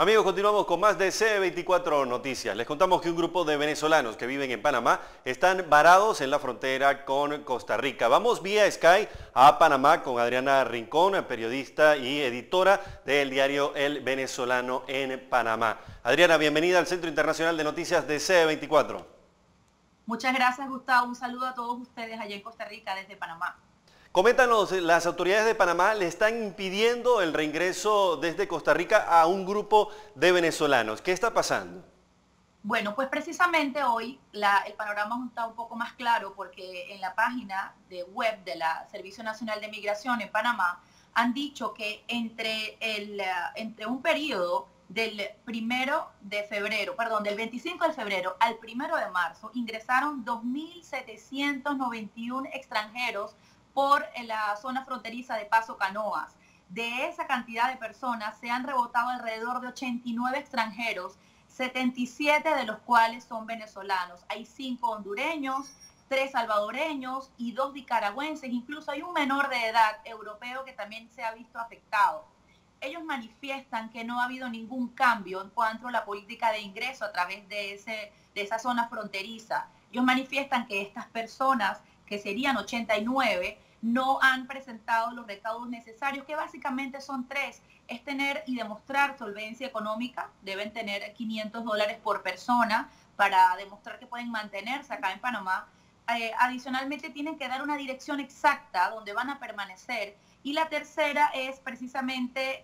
Amigos, continuamos con más de C24 Noticias. Les contamos que un grupo de venezolanos que viven en Panamá están varados en la frontera con Costa Rica. Vamos vía Sky a Panamá con Adriana Rincón, periodista y editora del diario El Venezolano en Panamá. Adriana, bienvenida al Centro Internacional de Noticias de C24. Muchas gracias, Gustavo. Un saludo a todos ustedes allá en Costa Rica desde Panamá. Coméntanos, las autoridades de Panamá le están impidiendo el reingreso desde Costa Rica a un grupo de venezolanos. ¿Qué está pasando? Bueno, pues precisamente hoy el panorama está un poco más claro porque en la página de web del Servicio Nacional de Migración en Panamá han dicho que entre un periodo del 25 de febrero al 1 de marzo ingresaron 2.791 extranjeros por la zona fronteriza de Paso Canoas. De esa cantidad de personas se han rebotado alrededor de 89 extranjeros, 77 de los cuales son venezolanos. Hay 5 hondureños, 3 salvadoreños y 2 nicaragüenses. Incluso hay un menor de edad europeo que también se ha visto afectado. Ellos manifiestan que no ha habido ningún cambio en cuanto a la política de ingreso a través de esa zona fronteriza. Ellos manifiestan que estas personas, que serían 89, no han presentado los recaudos necesarios, que básicamente son 3. Es tener y demostrar solvencia económica. Deben tener $500 por persona para demostrar que pueden mantenerse acá en Panamá. Adicionalmente tienen que dar una dirección exacta donde van a permanecer. Y la tercera es precisamente,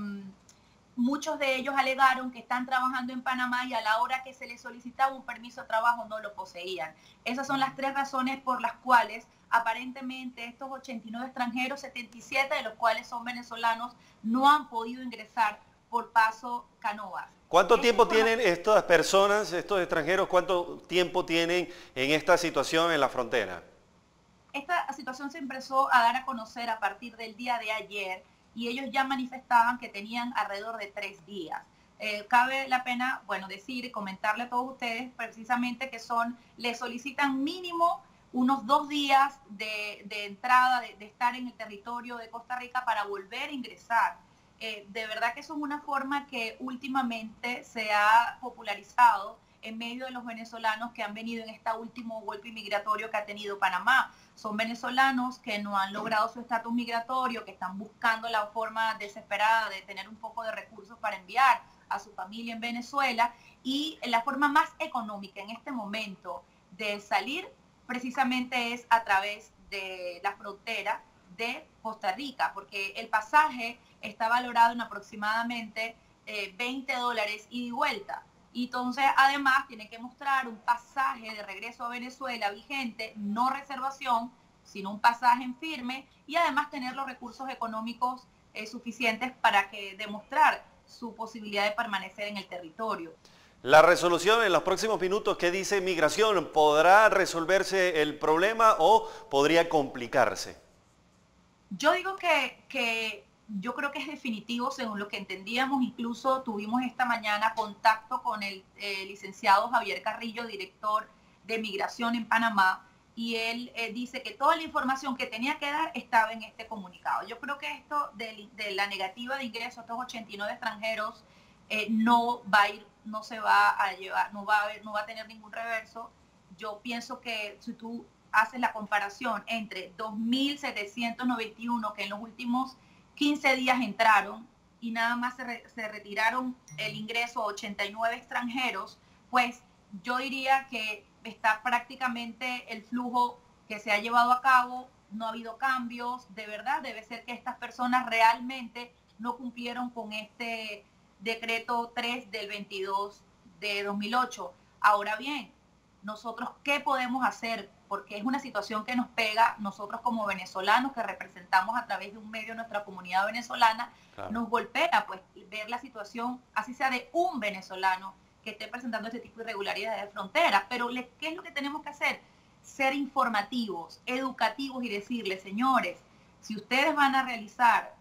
muchos de ellos alegaron que están trabajando en Panamá y a la hora que se les solicitaba un permiso de trabajo no lo poseían. Esas son las 3 razones por las cuales aparentemente estos 89 extranjeros, 77 de los cuales son venezolanos, no han podido ingresar por Paso Canoas. ¿Cuánto tiempo tienen estas personas, estos extranjeros, cuánto tiempo tienen en esta situación en la frontera? Esta situación se empezó a dar a conocer a partir del día de ayer y ellos ya manifestaban que tenían alrededor de 3 días. Cabe la pena, decir y comentarle a todos ustedes precisamente que les solicitan mínimo unos 2 días de entrada, de estar en el territorio de Costa Rica para volver a ingresar. De verdad que eso es una forma que últimamente se ha popularizado en medio de los venezolanos que han venido en este último golpe migratorio que ha tenido Panamá. Son venezolanos que no han logrado su estatus migratorio, que están buscando la forma desesperada de tener un poco de recursos para enviar a su familia en Venezuela, y la forma más económica en este momento de salir precisamente es a través de la frontera de Costa Rica, porque el pasaje está valorado en aproximadamente $20 ida y vuelta. Y entonces además tienen que mostrar un pasaje de regreso a Venezuela vigente, no reservación, sino un pasaje en firme, y además tener los recursos económicos suficientes para demostrar su posibilidad de permanecer en el territorio. La resolución en los próximos minutos, ¿qué dice Migración? ¿Podrá resolverse el problema o podría complicarse? Yo digo yo creo que es definitivo, según lo que entendíamos. Incluso tuvimos esta mañana contacto con el licenciado Javier Carrillo, director de Migración en Panamá, y él dice que toda la información que tenía que dar estaba en este comunicado. Yo creo que esto de la negativa de ingreso a estos 89 extranjeros no va a tener ningún reverso. Yo pienso que si tú haces la comparación entre 2.791 que en los últimos 15 días entraron y nada más se retiraron el ingreso a 89 extranjeros, pues yo diría que está prácticamente el flujo que se ha llevado a cabo, no ha habido cambios. De verdad debe ser que estas personas realmente no cumplieron con este decreto 3 del 22 de 2008. Ahora bien, nosotros ¿qué podemos hacer? Porque es una situación que nos pega, nosotros como venezolanos que representamos a través de un medio nuestra comunidad venezolana, claro, nos golpea pues ver la situación, así sea de un venezolano que esté presentando este tipo de irregularidades de frontera. Pero ¿qué es lo que tenemos que hacer? Ser informativos, educativos y decirles, señores, si ustedes van a realizar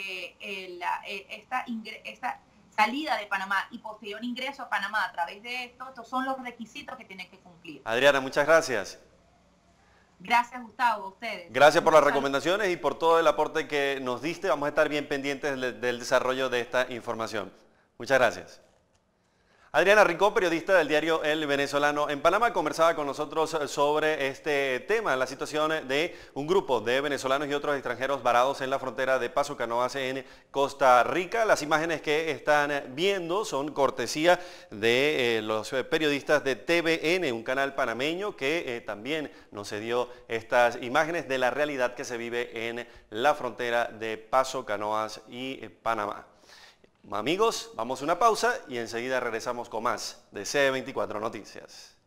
esta salida de Panamá y posterior ingreso a Panamá a través de estos son los requisitos que tienen que cumplir. Adriana, muchas gracias. Gracias, Gustavo, a ustedes. Gracias por las recomendaciones y por todo el aporte que nos diste. Vamos a estar bien pendientes del desarrollo de esta información. Muchas gracias. Adriana Rincón, periodista del diario El Venezolano en Panamá, conversaba con nosotros sobre este tema, la situación de un grupo de venezolanos y otros extranjeros varados en la frontera de Paso Canoas en Costa Rica. Las imágenes que están viendo son cortesía de los periodistas de TVN, un canal panameño que también nos cedió estas imágenes de la realidad que se vive en la frontera de Paso Canoas y Panamá. Amigos, vamos a una pausa y enseguida regresamos con más de C24 Noticias.